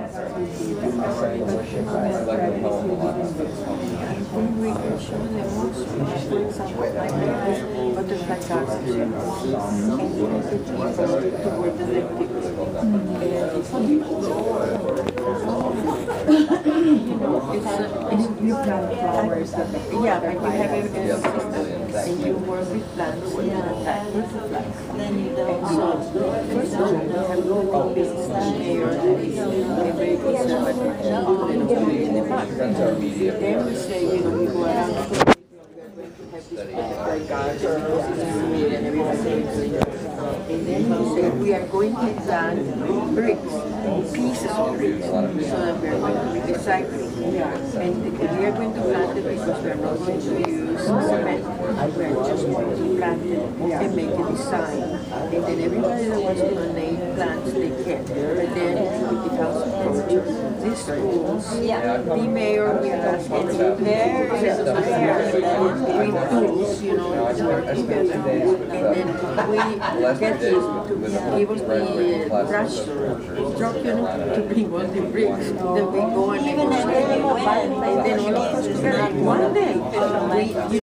We can show them also, for example, like butterfly gardens, and to work collectively. It's you plant flowers, yeah, and you have a system, and you work with plants, and attack butterflies. And so, first of all, you have local business mayor that is a very conservative in the park. Then we say, you know, we go around the have this butterfly garden because it's humid and everything. And then we say we are going to plant bricks, pieces of bricks, so that we are going to be recycling. And we are going to plant it because we are not going to use cement. We are just going to plant it and make a design. And then everybody that wants to donate plants, they can. But then with the House of Culture, these schools, the mayor will ask any bring tools, you know, to work together. And then we get you to give us the brush truck, you know, to bring all the bricks. Then we go and then all of us together one day.